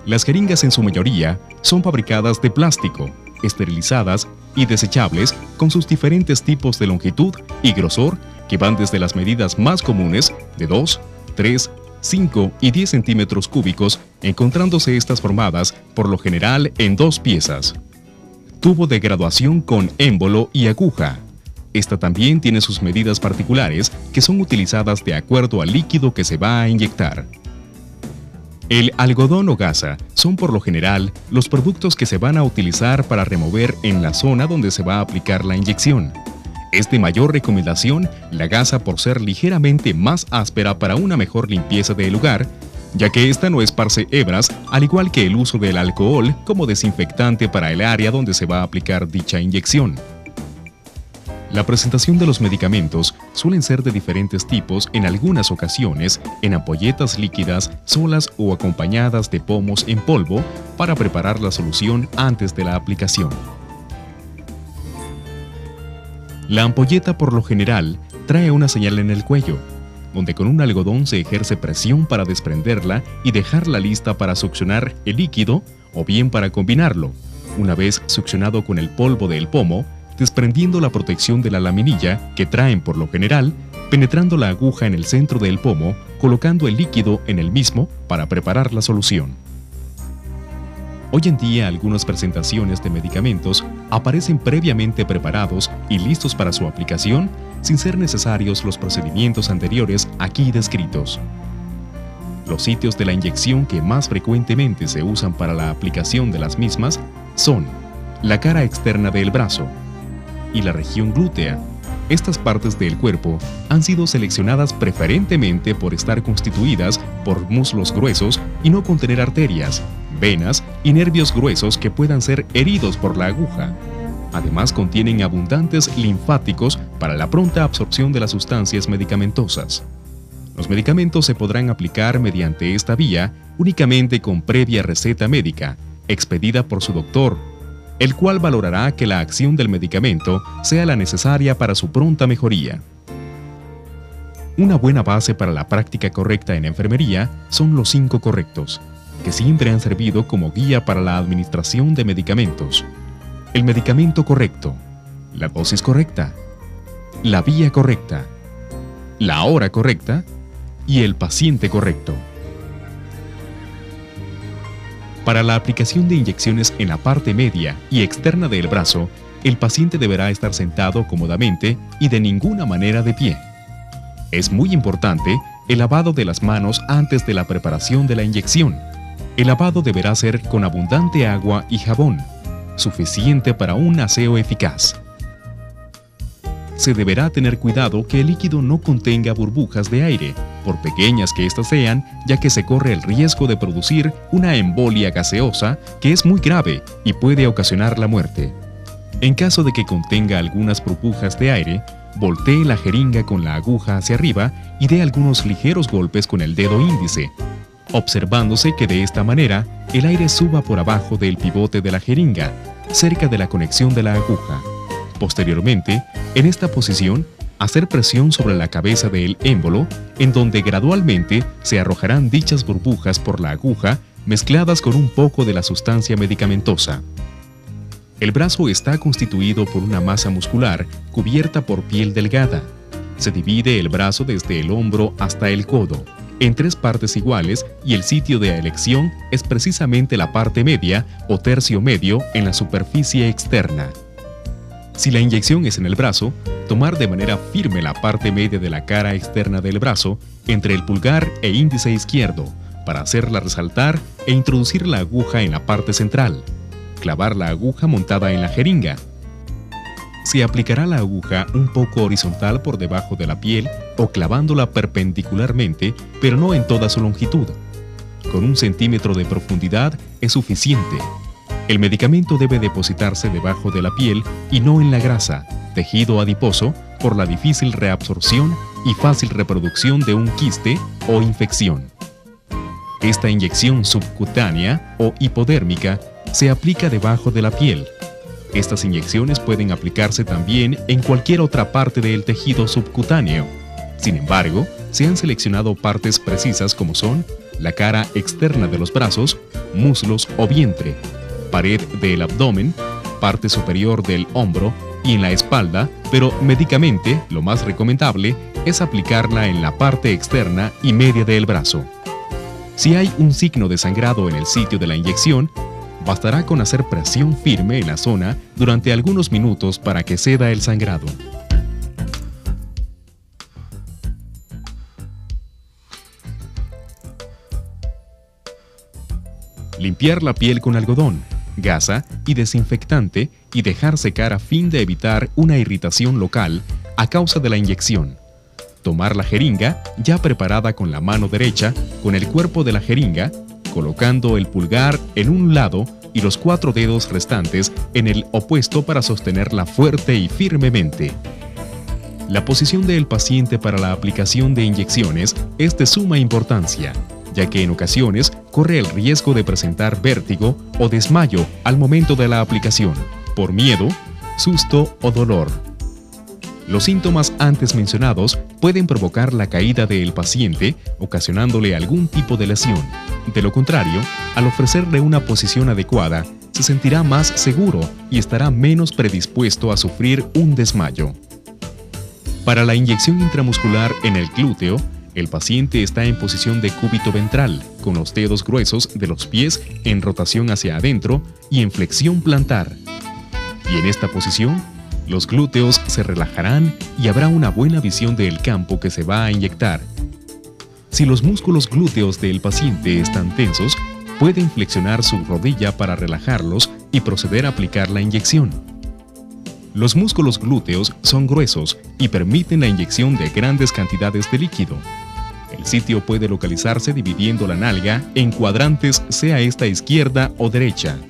Las jeringas en su mayoría son fabricadas de plástico, esterilizadas y desechables con sus diferentes tipos de longitud y grosor que van desde las medidas más comunes de 2, 3, 5 y 10 centímetros cúbicos, encontrándose estas formadas por lo general en 2 piezas. Tubo de graduación con émbolo y aguja. Esta también tiene sus medidas particulares que son utilizadas de acuerdo al líquido que se va a inyectar. El algodón o gasa son por lo general los productos que se van a utilizar para remover en la zona donde se va a aplicar la inyección. Es de mayor recomendación la gasa por ser ligeramente más áspera para una mejor limpieza del lugar, ya que esta no esparce hebras, al igual que el uso del alcohol como desinfectante para el área donde se va a aplicar dicha inyección. La presentación de los medicamentos suelen ser de diferentes tipos en algunas ocasiones, en ampolletas líquidas, solas o acompañadas de pomos en polvo para preparar la solución antes de la aplicación. La ampolleta por lo general trae una señal en el cuello, donde con un algodón se ejerce presión para desprenderla y dejarla lista para succionar el líquido o bien para combinarlo, una vez succionado con el polvo del pomo, desprendiendo la protección de la laminilla que traen por lo general, penetrando la aguja en el centro del pomo, colocando el líquido en el mismo para preparar la solución. Hoy en día algunas presentaciones de medicamentos aparecen previamente preparados y listos para su aplicación sin ser necesarios los procedimientos anteriores aquí descritos. Los sitios de la inyección que más frecuentemente se usan para la aplicación de las mismas son la cara externa del brazo y la región glútea. Estas partes del cuerpo han sido seleccionadas preferentemente por estar constituidas por muslos gruesos y no contener arterias, venas y nervios gruesos que puedan ser heridos por la aguja. Además, contienen abundantes linfáticos para la pronta absorción de las sustancias medicamentosas. Los medicamentos se podrán aplicar mediante esta vía únicamente con previa receta médica, expedida por su doctor, el cual valorará que la acción del medicamento sea la necesaria para su pronta mejoría. Una buena base para la práctica correcta en enfermería son los 5 correctos, que siempre han servido como guía para la administración de medicamentos. El medicamento correcto, la dosis correcta, la vía correcta, la hora correcta y el paciente correcto. Para la aplicación de inyecciones en la parte media y externa del brazo, el paciente deberá estar sentado cómodamente y de ninguna manera de pie. Es muy importante el lavado de las manos antes de la preparación de la inyección. El lavado deberá ser con abundante agua y jabón, suficiente para un aseo eficaz. Se deberá tener cuidado que el líquido no contenga burbujas de aire, por pequeñas que éstas sean, ya que se corre el riesgo de producir una embolia gaseosa que es muy grave y puede ocasionar la muerte. En caso de que contenga algunas burbujas de aire, voltee la jeringa con la aguja hacia arriba y dé algunos ligeros golpes con el dedo índice, observándose que de esta manera el aire suba por abajo del pivote de la jeringa, cerca de la conexión de la aguja. Posteriormente, en esta posición, hacer presión sobre la cabeza del émbolo, en donde gradualmente se arrojarán dichas burbujas por la aguja mezcladas con un poco de la sustancia medicamentosa. El brazo está constituido por una masa muscular cubierta por piel delgada. Se divide el brazo desde el hombro hasta el codo, en 3 partes iguales, y el sitio de elección es precisamente la parte media o tercio medio en la superficie externa. Si la inyección es en el brazo, tomar de manera firme la parte media de la cara externa del brazo entre el pulgar e índice izquierdo para hacerla resaltar e introducir la aguja en la parte central. Clavar la aguja montada en la jeringa. Se aplicará la aguja un poco horizontal por debajo de la piel o clavándola perpendicularmente, pero no en toda su longitud. Con 1 centímetro de profundidad es suficiente. El medicamento debe depositarse debajo de la piel y no en la grasa, tejido adiposo, por la difícil reabsorción y fácil reproducción de un quiste o infección. Esta inyección subcutánea o hipodérmica se aplica debajo de la piel. Estas inyecciones pueden aplicarse también en cualquier otra parte del tejido subcutáneo. Sin embargo, se han seleccionado partes precisas como son la cara externa de los brazos muslos o vientre, pared del abdomen, parte superior del hombro y en la espalda, pero médicamente lo más recomendable es aplicarla en la parte externa y media del brazo. Si hay un signo de sangrado en el sitio de la inyección, bastará con hacer presión firme en la zona durante algunos minutos para que ceda el sangrado. Limpiar la piel con algodón, gasa y desinfectante y dejar secar a fin de evitar una irritación local a causa de la inyección. Tomar la jeringa ya preparada con la mano derecha con el cuerpo de la jeringa, colocando el pulgar en un lado y los 4 dedos restantes en el opuesto para sostenerla fuerte y firmemente. La posición del paciente para la aplicación de inyecciones es de suma importancia, ya que en ocasiones corre el riesgo de presentar vértigo o desmayo al momento de la aplicación, por miedo, susto o dolor. Los síntomas antes mencionados pueden provocar la caída del paciente, ocasionándole algún tipo de lesión. De lo contrario, al ofrecerle una posición adecuada, se sentirá más seguro y estará menos predispuesto a sufrir un desmayo. Para la inyección intramuscular en el glúteo, el paciente está en posición de cúbito ventral, con los dedos gruesos de los pies en rotación hacia adentro y en flexión plantar. Y en esta posición, los glúteos se relajarán y habrá una buena visión del campo que se va a inyectar. Si los músculos glúteos del paciente están tensos, pueden flexionar su rodilla para relajarlos y proceder a aplicar la inyección. Los músculos glúteos son gruesos y permiten la inyección de grandes cantidades de líquido. El sitio puede localizarse dividiendo la nalga en cuadrantes, sea esta izquierda o derecha.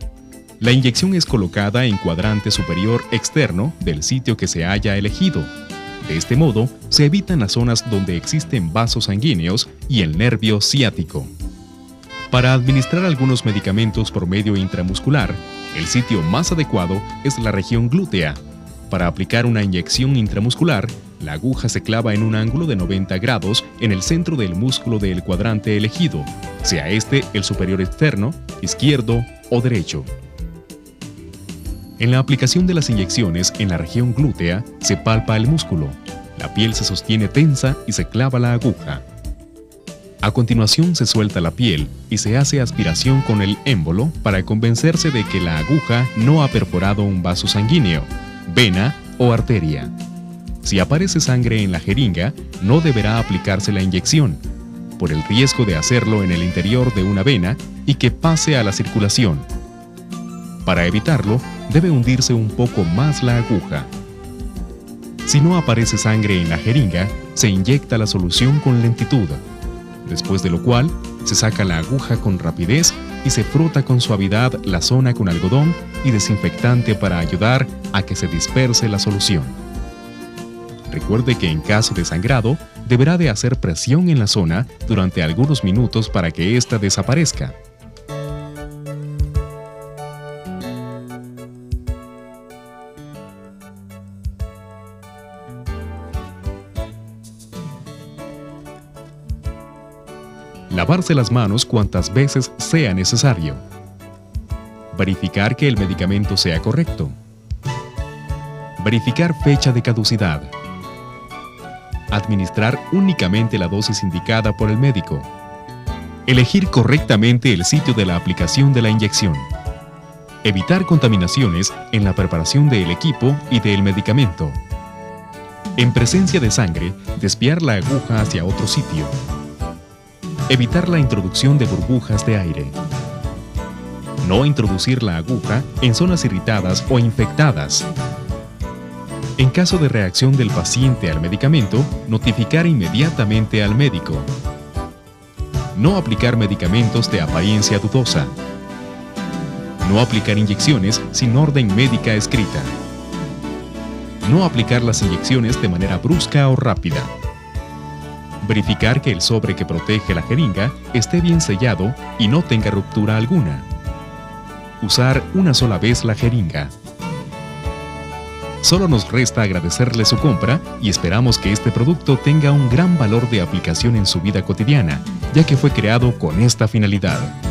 La inyección es colocada en cuadrante superior externo del sitio que se haya elegido. De este modo, se evitan las zonas donde existen vasos sanguíneos y el nervio ciático. Para administrar algunos medicamentos por medio intramuscular, el sitio más adecuado es la región glútea. Para aplicar una inyección intramuscular, la aguja se clava en un ángulo de 90 grados en el centro del músculo del cuadrante elegido, sea este el superior externo, izquierdo o derecho. En la aplicación de las inyecciones en la región glútea se palpa el músculo, la piel se sostiene tensa y se clava la aguja. A continuación se suelta la piel y se hace aspiración con el émbolo para convencerse de que la aguja no ha perforado un vaso sanguíneo, vena o arteria. Si aparece sangre en la jeringa, no deberá aplicarse la inyección, por el riesgo de hacerlo en el interior de una vena y que pase a la circulación. Para evitarlo, debe hundirse un poco más la aguja. Si no aparece sangre en la jeringa, se inyecta la solución con lentitud, después de lo cual se saca la aguja con rapidez y se frota con suavidad la zona con algodón y desinfectante para ayudar a que se disperse la solución. Recuerde que en caso de sangrado, deberá de hacer presión en la zona durante algunos minutos para que ésta desaparezca. Lavarse las manos cuantas veces sea necesario. Verificar que el medicamento sea correcto. Verificar fecha de caducidad. Administrar únicamente la dosis indicada por el médico. Elegir correctamente el sitio de la aplicación de la inyección. Evitar contaminaciones en la preparación del equipo y del medicamento. En presencia de sangre, desviar la aguja hacia otro sitio. Evitar la introducción de burbujas de aire. No introducir la aguja en zonas irritadas o infectadas. En caso de reacción del paciente al medicamento, notificar inmediatamente al médico. No aplicar medicamentos de apariencia dudosa. No aplicar inyecciones sin orden médica escrita. No aplicar las inyecciones de manera brusca o rápida. Verificar que el sobre que protege la jeringa esté bien sellado y no tenga ruptura alguna. Usar una sola vez la jeringa. Solo nos resta agradecerle su compra y esperamos que este producto tenga un gran valor de aplicación en su vida cotidiana, ya que fue creado con esta finalidad.